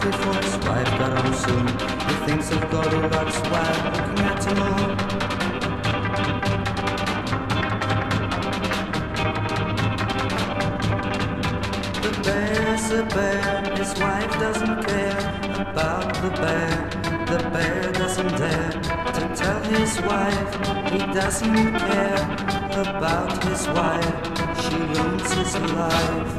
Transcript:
before his wife got home soon. He thinks of Goldilocks while looking at the moon. The bear's a bear, his wife doesn't care about the bear. The bear doesn't dare to tell his wife he doesn't care about his wife. She ruins his life.